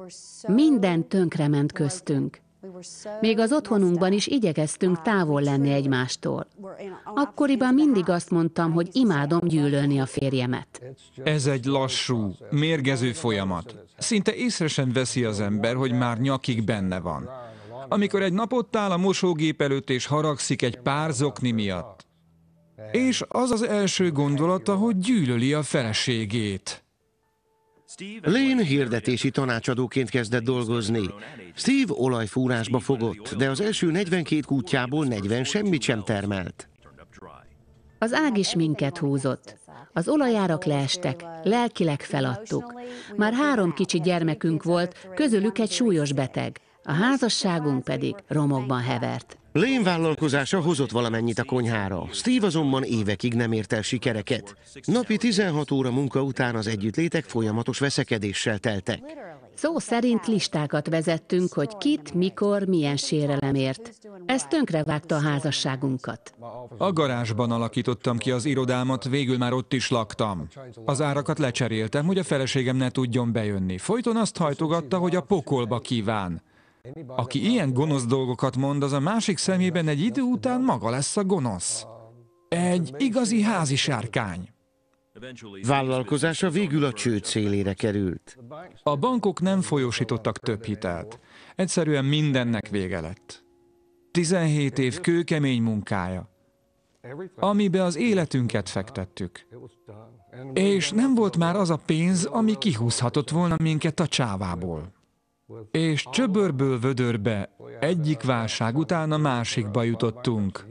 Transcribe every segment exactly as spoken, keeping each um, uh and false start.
Minden tönkrement köztünk. Még az otthonunkban is igyekeztünk távol lenni egymástól. Akkoriban mindig azt mondtam, hogy imádom gyűlölni a férjemet. Ez egy lassú, mérgező folyamat. Szinte észre sem veszi az ember, hogy már nyakig benne van. Amikor egy nap ott áll a mosógép előtt és haragszik egy pár zokni miatt. És az az első gondolata, hogy gyűlöli a feleségét. Lane hirdetési tanácsadóként kezdett dolgozni. Steve olajfúrásba fogott, de az első negyvenkét kútjából negyven semmit sem termelt. Az ág is minket húzott. Az olajárak leestek, lelkileg feladtuk. Már három kicsi gyermekünk volt, közülük egy súlyos beteg. A házasságunk pedig romokban hevert. Lane vállalkozása hozott valamennyit a konyhára. Steve azonban évekig nem ért el sikereket. Napi tizenhat óra munka után az együttlétek folyamatos veszekedéssel teltek. Szó szerint listákat vezettünk, hogy kit, mikor, milyen sérelemért. Ez tönkrevágta a házasságunkat. A garázsban alakítottam ki az irodámat, végül már ott is laktam. Az árakat lecseréltem, hogy a feleségem ne tudjon bejönni. Folyton azt hajtogatta, hogy a pokolba kíván. Aki ilyen gonosz dolgokat mond, az a másik szemében egy idő után maga lesz a gonosz. Egy igazi házi sárkány. Vállalkozása végül a csőd szélére került. A bankok nem folyósítottak több hitelt. Egyszerűen mindennek vége lett. tizenhét év kőkemény munkája, amibe az életünket fektettük. És nem volt már az a pénz, ami kihúzhatott volna minket a csávából. És csöbörből vödörbe egyik válság után a másikba jutottunk.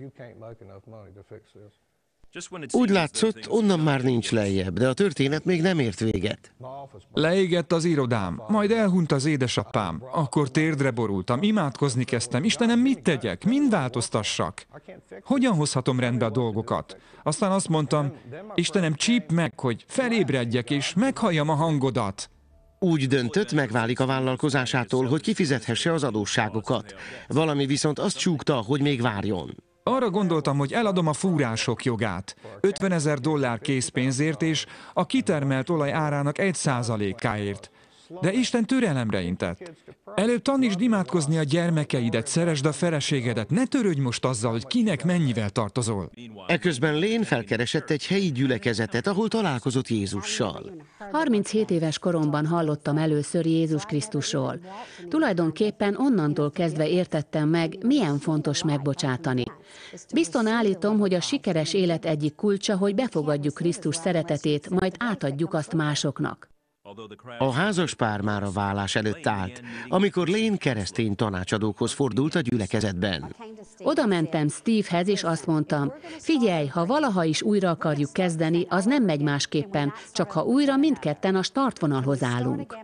Úgy látszott, onnan már nincs lejjebb, de a történet még nem ért véget. Leégett az irodám, majd elhunyt az édesapám. Akkor térdre borultam, imádkozni kezdtem. Istenem, mit tegyek? Mind változtassak? Hogyan hozhatom rendbe a dolgokat? Aztán azt mondtam, Istenem, csíp meg, hogy felébredjek és meghalljam a hangodat. Úgy döntött, megválik a vállalkozásától, hogy kifizethesse az adósságokat. Valami viszont azt súgta, hogy még várjon. Arra gondoltam, hogy eladom a fúrások jogát. ötvenezer dollár készpénzért és a kitermelt olaj árának egy százalékáért. De Isten türelemre intett. Előbb tanítsd imádkozni a gyermekeidet, szeresd a feleségedet, ne törődj most azzal, hogy kinek mennyivel tartozol. Eközben Lane felkeresett egy helyi gyülekezetet, ahol találkozott Jézussal. harminchét éves koromban hallottam először Jézus Krisztusról. Tulajdonképpen onnantól kezdve értettem meg, milyen fontos megbocsátani. Bizton állítom, hogy a sikeres élet egyik kulcsa, hogy befogadjuk Krisztus szeretetét, majd átadjuk azt másoknak. A házas pár már a válás előtt állt, amikor Lane keresztény tanácsadókhoz fordult a gyülekezetben. Oda mentem Stevehez, és azt mondtam, figyelj, ha valaha is újra akarjuk kezdeni, az nem megy másképpen, csak ha újra mindketten a startvonalhoz állunk.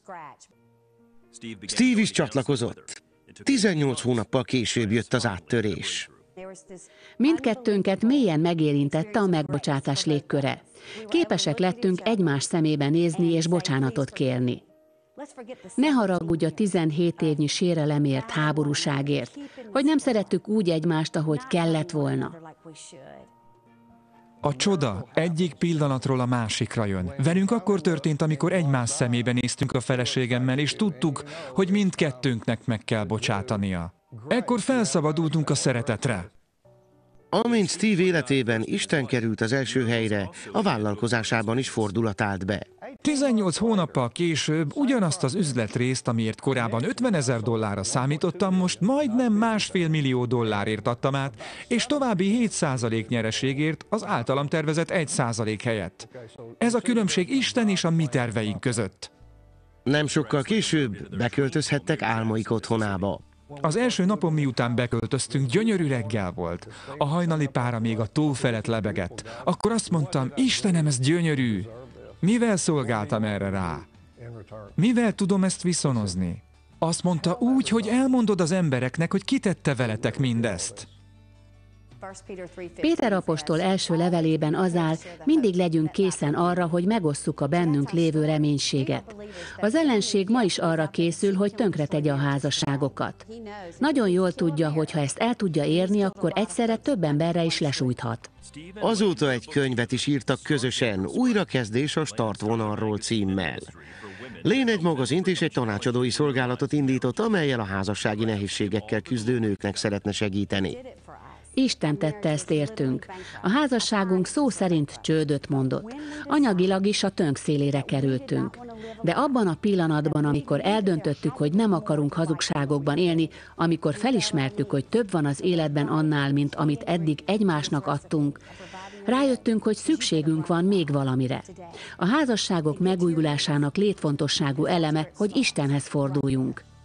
Steve is csatlakozott. tizennyolc hónappal később jött az áttörés. Mindkettőnket mélyen megérintette a megbocsátás légköre. Képesek lettünk egymás szemébe nézni és bocsánatot kérni. Ne haragudj a tizenhét évnyi sérelemért, háborúságért, hogy nem szerettük úgy egymást, ahogy kellett volna. A csoda egyik pillanatról a másikra jön. Velünk akkor történt, amikor egymás szemébe néztünk a feleségemmel, és tudtuk, hogy mindkettőnknek meg kell bocsátania. Ekkor felszabadultunk a szeretetre. Amint Steve életében Isten került az első helyre, a vállalkozásában is fordulat állt be. tizennyolc hónappal később ugyanazt az üzletrészt, amiért korábban ötvenezer dollárra számítottam, most majdnem másfél millió dollárért adtam át, és további hét százalék nyereségért az általam tervezett egy százalék helyett. Ez a különbség Isten és a mi terveink között. Nem sokkal később beköltözhettek álmaik otthonába. Az első napon, miután beköltöztünk, gyönyörű reggel volt. A hajnali pára még a tó felett lebegett. Akkor azt mondtam, Istenem, ez gyönyörű. Mivel szolgáltam erre rá? Mivel tudom ezt viszonozni? Azt mondta, úgy, hogy elmondod az embereknek, hogy kitette veletek mindezt. Péter apostol első levelében az áll, mindig legyünk készen arra, hogy megosszuk a bennünk lévő reménységet. Az ellenség ma is arra készül, hogy tönkretegye a házasságokat. Nagyon jól tudja, hogy ha ezt el tudja érni, akkor egyszerre több emberre is lesújthat. Azóta egy könyvet is írtak közösen, Újrakezdés a startvonalról címmel. Lane egy magazint és egy tanácsadói szolgálatot indított, amellyel a házassági nehézségekkel küzdő nőknek szeretne segíteni. Isten tette ezt értünk. A házasságunk szó szerint csődöt mondott. Anyagilag is a tönk szélére kerültünk. De abban a pillanatban, amikor eldöntöttük, hogy nem akarunk hazugságokban élni, amikor felismertük, hogy több van az életben annál, mint amit eddig egymásnak adtunk, rájöttünk, hogy szükségünk van még valamire. A házasságok megújulásának létfontosságú eleme, hogy Istenhez forduljunk.